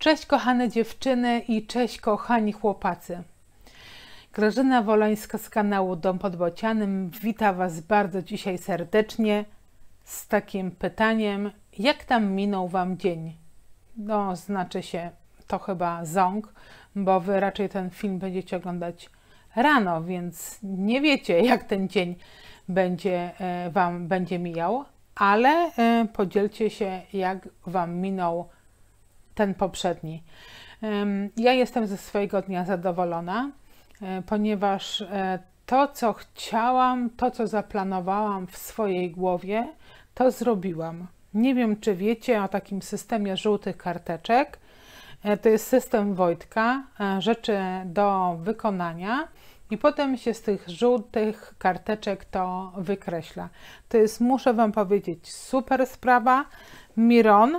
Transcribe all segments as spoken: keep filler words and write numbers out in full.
Cześć kochane dziewczyny i cześć kochani chłopacy. Grażyna Wolońska z kanału Dom pod Bocianem wita Was bardzo dzisiaj serdecznie z takim pytaniem, jak tam minął Wam dzień? No, znaczy się to chyba ząg, bo Wy raczej ten film będziecie oglądać rano, więc nie wiecie, jak ten dzień będzie Wam będzie mijał, ale podzielcie się, jak Wam minął ten poprzedni. Ja jestem ze swojego dnia zadowolona, ponieważ to, co chciałam, to, co zaplanowałam w swojej głowie, to zrobiłam. Nie wiem, czy wiecie o takim systemie żółtych karteczek. To jest system Wojtka, rzeczy do wykonania i potem się z tych żółtych karteczek to wykreśla. To jest, muszę Wam powiedzieć, super sprawa. Miron.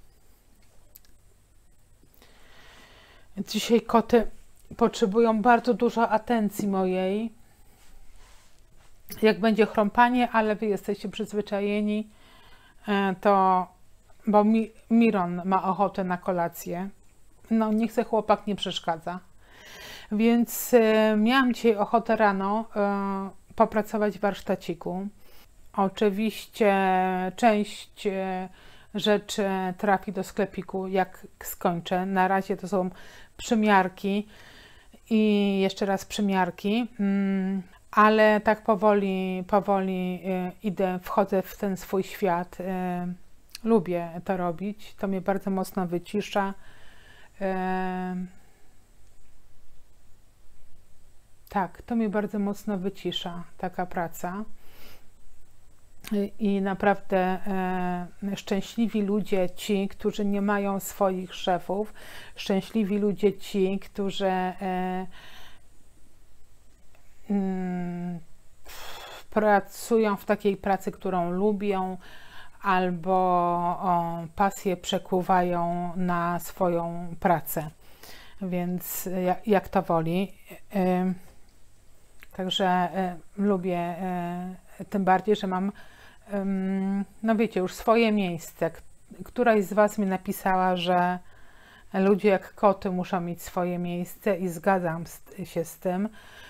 Dzisiaj koty potrzebują bardzo dużo atencji mojej. Jak będzie chrąpanie, ale Wy jesteście przyzwyczajeni, to, bo mi, Miron ma ochotę na kolację. No, niech se chłopak nie przeszkadza. Więc e, miałam dzisiaj ochotę rano e, popracować w warsztaciku. Oczywiście część e, rzeczy trafi do sklepiku, jak skończę. Na razie to są przymiarki i jeszcze raz przymiarki, mm, ale tak powoli, powoli e, idę, wchodzę w ten swój świat. E, lubię to robić, to mnie bardzo mocno wycisza. E, tak, to mnie bardzo mocno wycisza, taka praca. I naprawdę e, szczęśliwi ludzie ci, którzy nie mają swoich szefów, szczęśliwi ludzie ci, którzy e, mm, pracują w takiej pracy, którą lubią, albo o, pasję przekuwają na swoją pracę, więc jak, jak to woli. E, także e, lubię, e, tym bardziej, że mam, no wiecie, już swoje miejsce. Któraś z Was mi napisała, że ludzie jak koty muszą mieć swoje miejsce i zgadzam się z tym.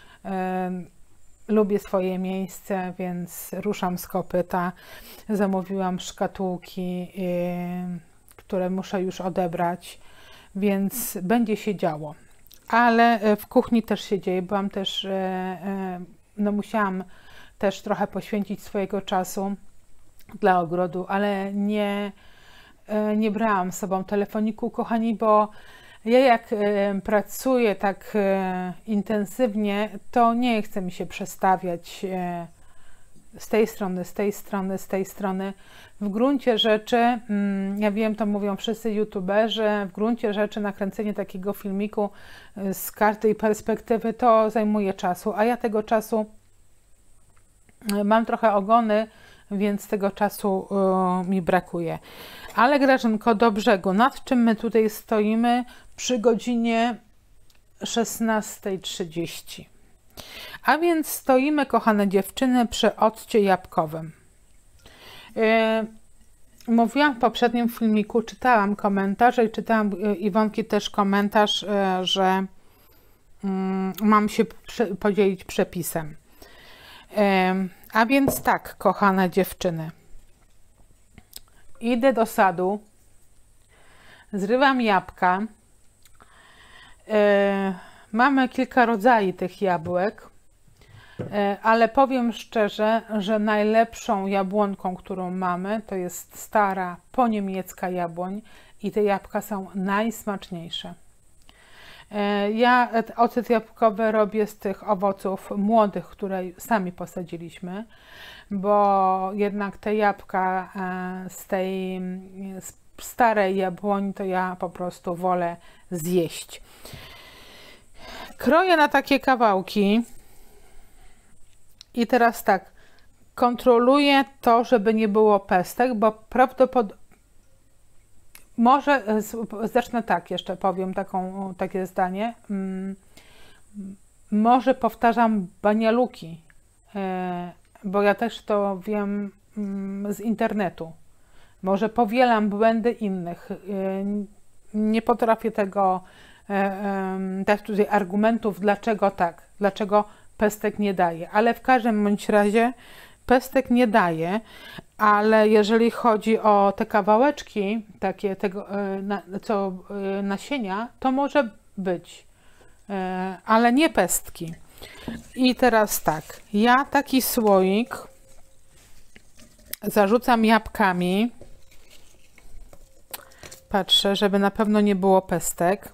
Lubię swoje miejsce, więc ruszam z kopyta. Zamówiłam szkatułki, które muszę już odebrać, więc będzie się działo. Ale w kuchni też się dzieje. Byłam też, no musiałam też trochę poświęcić swojego czasu dla ogrodu, ale nie, nie brałam z sobą telefoniku, kochani, bo ja jak pracuję tak intensywnie, to nie chce mi się przestawiać z tej strony, z tej strony, z tej strony. W gruncie rzeczy, ja wiem, to mówią wszyscy youtuberzy, w gruncie rzeczy nakręcenie takiego filmiku z każdej perspektywy to zajmuje czasu, a ja tego czasu mam trochę ogony, więc tego czasu y, mi brakuje. Ale Grażynko, do brzegu. Nad czym my tutaj stoimy przy godzinie szesnastej trzydzieści? A więc stoimy, kochane dziewczyny, przy occie jabłkowym. Y, mówiłam w poprzednim filmiku, czytałam komentarze i czytałam y, Iwonki też komentarz, y, że y, mam się przy, podzielić przepisem. A więc tak, kochane dziewczyny, idę do sadu, zrywam jabłka. Mamy kilka rodzajów tych jabłek, ale powiem szczerze, że najlepszą jabłonką, którą mamy, to jest stara poniemiecka jabłoń i te jabłka są najsmaczniejsze. Ja ocet jabłkowy robię z tych owoców młodych, które sami posadziliśmy, bo jednak te jabłka z tej starej jabłoni to ja po prostu wolę zjeść. Kroję na takie kawałki i teraz tak, kontroluję to, żeby nie było pestek, bo prawdopodobnie może, zacznę tak, jeszcze powiem taką, takie zdanie, może powtarzam banialuki, bo ja też to wiem z internetu. Może powielam błędy innych. nie potrafię tego dać tutaj argumentów, dlaczego tak, dlaczego pestek nie daje, ale w każdym bądź razie pestek nie daje, ale jeżeli chodzi o te kawałeczki, takie tego, co nasienia, to może być, ale nie pestki. I teraz tak, ja taki słoik zarzucam jabłkami, patrzę, żeby na pewno nie było pestek.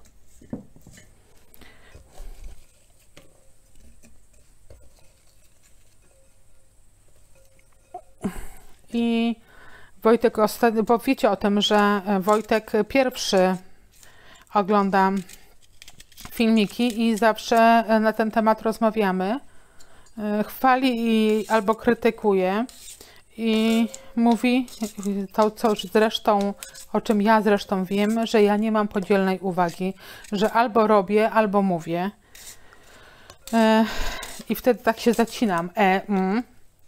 I Wojtek ostatnio, bo wiecie o tym, że Wojtek pierwszy ogląda filmiki i zawsze na ten temat rozmawiamy. Chwali i albo krytykuje i mówi to, co zresztą, o czym ja zresztą wiem, że ja nie mam podzielnej uwagi, że albo robię, albo mówię. I wtedy tak się zacinam. E, mm.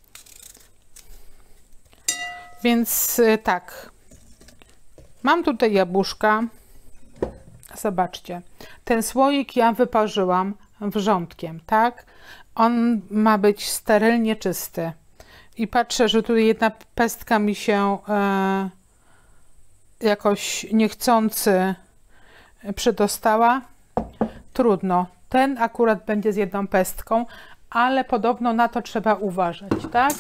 Więc tak, mam tutaj jabłuszka, zobaczcie, ten słoik ja wyparzyłam wrzątkiem, tak, on ma być sterylnie czysty i patrzę, że tutaj jedna pestka mi się e, jakoś niechcący przydostała, trudno, ten akurat będzie z jedną pestką, ale podobno na to trzeba uważać, tak.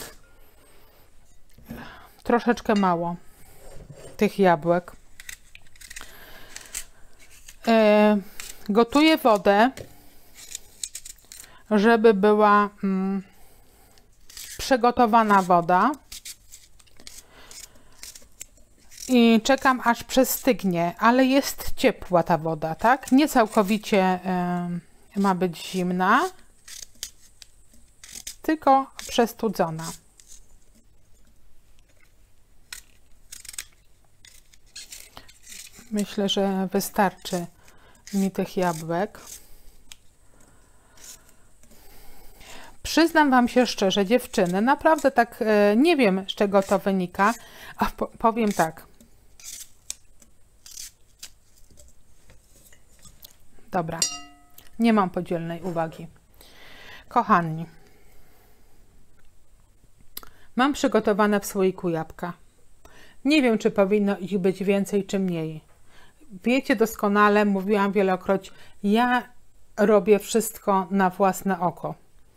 Troszeczkę mało tych jabłek. E, gotuję wodę, żeby była mm, przygotowana woda. I czekam, aż przestygnie, ale jest ciepła ta woda, tak? Nie całkowicie e, ma być zimna, tylko przestudzona. Myślę, że wystarczy mi tych jabłek. Przyznam wam się szczerze, dziewczyny, naprawdę tak e, nie wiem, z czego to wynika, a po, powiem tak. Dobra, nie mam podzielnej uwagi. Kochani, mam przygotowane w słoiku jabłka. Nie wiem, czy powinno ich być więcej, czy mniej. Wiecie doskonale, mówiłam wielokroć, ja robię wszystko na własne oko.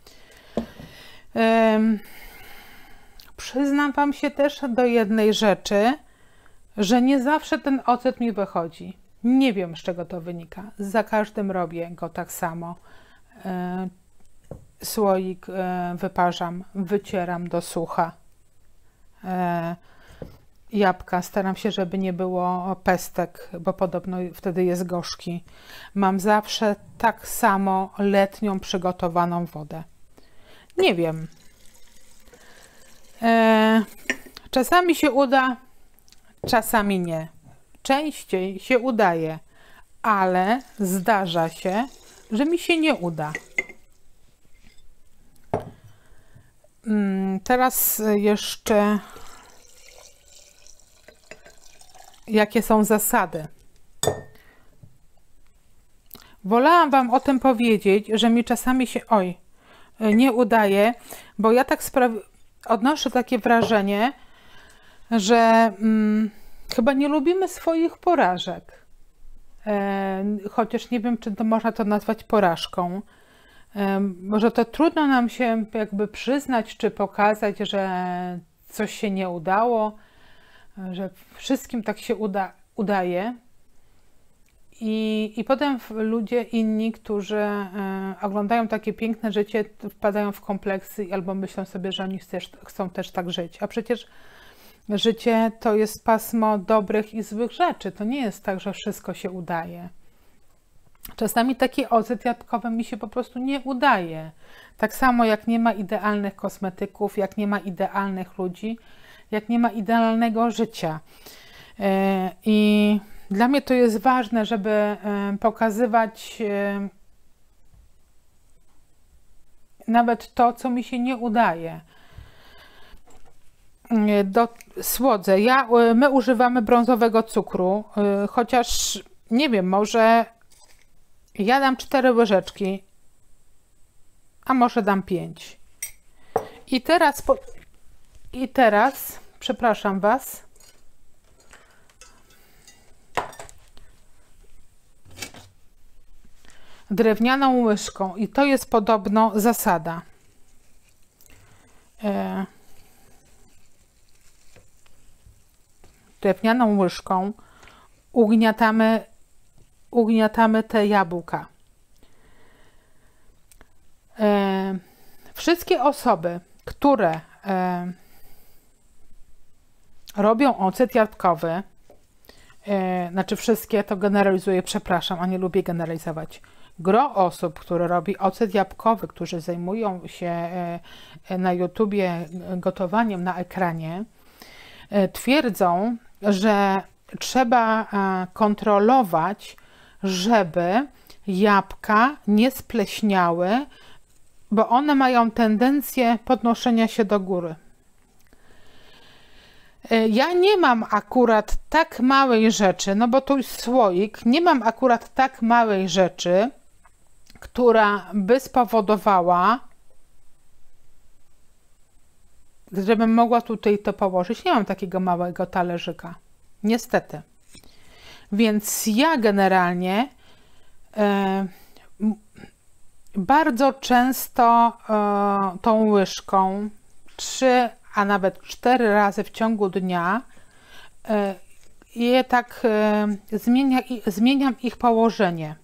Um, przyznam wam się też do jednej rzeczy, że nie zawsze ten ocet mi wychodzi. Nie wiem, z czego to wynika. Za każdym robię go tak samo. E, słoik e, wyparzam, wycieram do sucha. E, Jabłka staram się, żeby nie było pestek, bo podobno wtedy jest gorzki. Mam zawsze tak samo letnią przygotowaną wodę. Nie wiem. E, czasami się uda, czasami nie. Częściej się udaje, ale zdarza się, że mi się nie uda. Teraz jeszcze jakie są zasady. Wolałam wam o tym powiedzieć, że mi czasami się oj, nie udaje, bo ja tak odnoszę takie wrażenie, że mm, chyba nie lubimy swoich porażek. E, chociaż nie wiem, czy to można to nazwać porażką. E, może to trudno nam się jakby przyznać, czy pokazać, że coś się nie udało, że wszystkim tak się uda, udaje. I, I potem ludzie inni, którzy e, oglądają takie piękne życie, wpadają w kompleksy albo myślą sobie, że oni chcesz, chcą też tak żyć. A przecież życie to jest pasmo dobrych i złych rzeczy. To nie jest tak, że wszystko się udaje. Czasami taki ocet jabłkowy mi się po prostu nie udaje. Tak samo jak nie ma idealnych kosmetyków, jak nie ma idealnych ludzi, jak nie ma idealnego życia. E, I dla mnie to jest ważne, żeby pokazywać nawet to, co mi się nie udaje. Do słodze. Ja, my używamy brązowego cukru, chociaż nie wiem, może ja dam cztery łyżeczki, a może dam pięć. I teraz, po, i teraz, przepraszam Was, drewnianą łyżką, i to jest podobno zasada. E, drewnianą łyżką ugniatamy, ugniatamy te jabłka. E, wszystkie osoby, które e, robią ocet jabłkowy, e, znaczy wszystkie, to generalizuję, przepraszam, a nie lubię generalizować. Gro osób, które robi ocet jabłkowy, którzy zajmują się e, na YouTubie gotowaniem na ekranie, e, twierdzą, że trzeba e, kontrolować, żeby jabłka nie spleśniały, bo one mają tendencję podnoszenia się do góry. Ja nie mam akurat tak małej rzeczy, no bo tu jest słoik, nie mam akurat tak małej rzeczy, która by spowodowała, żebym mogła tutaj to położyć. Nie mam takiego małego talerzyka, niestety. Więc ja generalnie e, bardzo często e, tą łyżką trzy, a nawet cztery razy w ciągu dnia e, je tak e, zmienia, zmieniam ich położenie.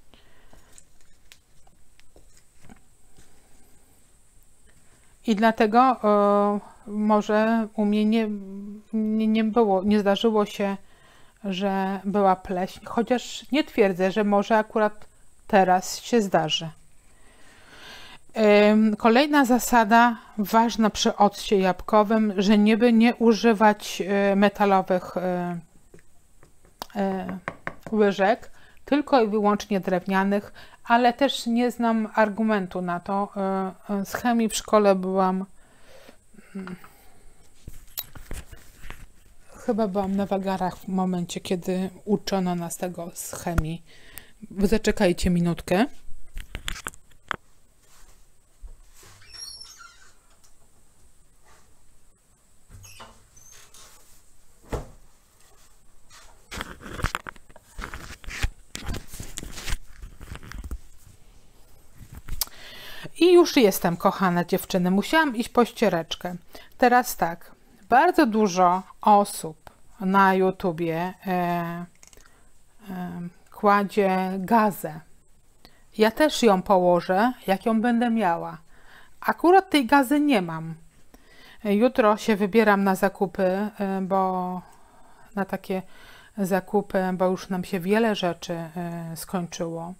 I dlatego e, może u mnie nie, nie, nie było, nie zdarzyło się, że była pleśń, chociaż nie twierdzę, że może akurat teraz się zdarzy. Kolejna zasada ważna przy occie jabłkowym, że nie by nie używać metalowych łyżek, tylko i wyłącznie drewnianych, ale też nie znam argumentu na to. Z chemii w szkole byłam, chyba byłam na wagarach w momencie, kiedy uczono nas tego z chemii. Zaczekajcie minutkę. I już jestem, kochane dziewczyny. Musiałam iść po ściereczkę. Teraz tak, bardzo dużo osób na YouTubie e, e, kładzie gazę. Ja też ją położę, jak ją będę miała. Akurat tej gazy nie mam. Jutro się wybieram na zakupy, bo na takie zakupy, bo już nam się wiele rzeczy skończyło.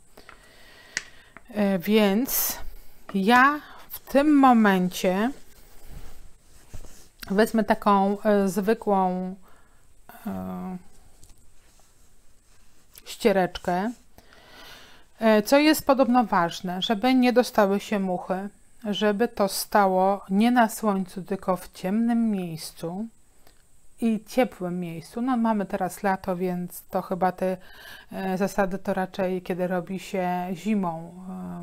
Więc ja w tym momencie wezmę taką zwykłą ściereczkę. Co jest podobno ważne, żeby nie dostały się muchy, żeby to stało nie na słońcu, tylko w ciemnym miejscu i ciepłym miejscu. No mamy teraz lato, więc to chyba te zasady to raczej kiedy robi się zimą.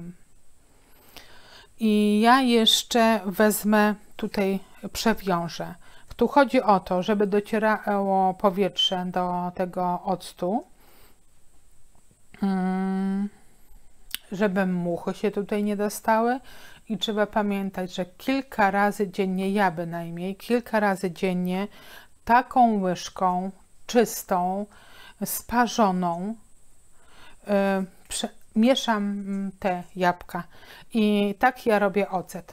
I ja jeszcze wezmę, tutaj przewiążę. Tu chodzi o to, żeby docierało powietrze do tego octu, żeby muchy się tutaj nie dostały i trzeba pamiętać, że kilka razy dziennie, ja bynajmniej, kilka razy dziennie taką łyżką czystą, sparzoną yy, mieszam te jabłka i tak ja robię ocet.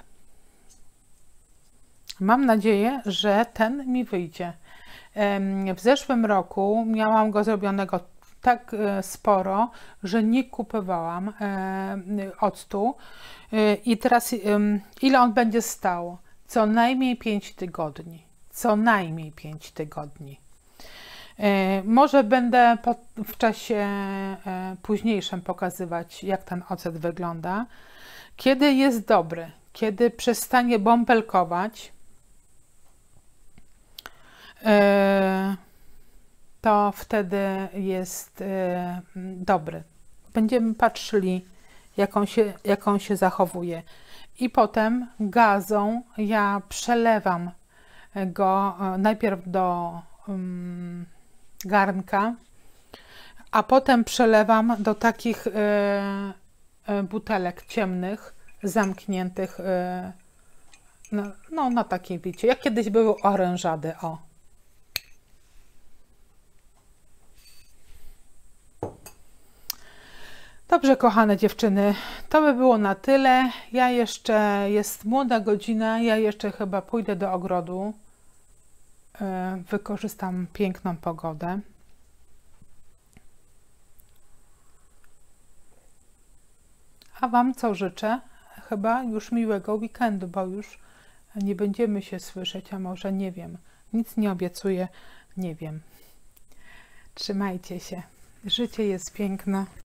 Mam nadzieję, że ten mi wyjdzie. Yy, w zeszłym roku miałam go zrobionego tak sporo, że nie kupowałam e, octu. E, I teraz e, ile on będzie stał? Co najmniej pięć tygodni. Co najmniej pięć tygodni. E, może będę po, w czasie e, późniejszym pokazywać, jak ten ocet wygląda. Kiedy jest dobry, kiedy przestanie bąbelkować, e, to wtedy jest y, dobry. Będziemy patrzyli, jak on się, jak on się zachowuje. I potem gazą ja przelewam go najpierw do um, garnka, a potem przelewam do takich y, y, butelek ciemnych, zamkniętych, y, no, no na takiej, wiecie, jak kiedyś były orężady, o. Dobrze, kochane dziewczyny, to by było na tyle. Ja jeszcze, jest młoda godzina, ja jeszcze chyba pójdę do ogrodu. Wykorzystam piękną pogodę. A Wam co życzę? Chyba już miłego weekendu, bo już nie będziemy się słyszeć, a może nie wiem. Nic nie obiecuję, nie wiem. Trzymajcie się. Życie jest piękne.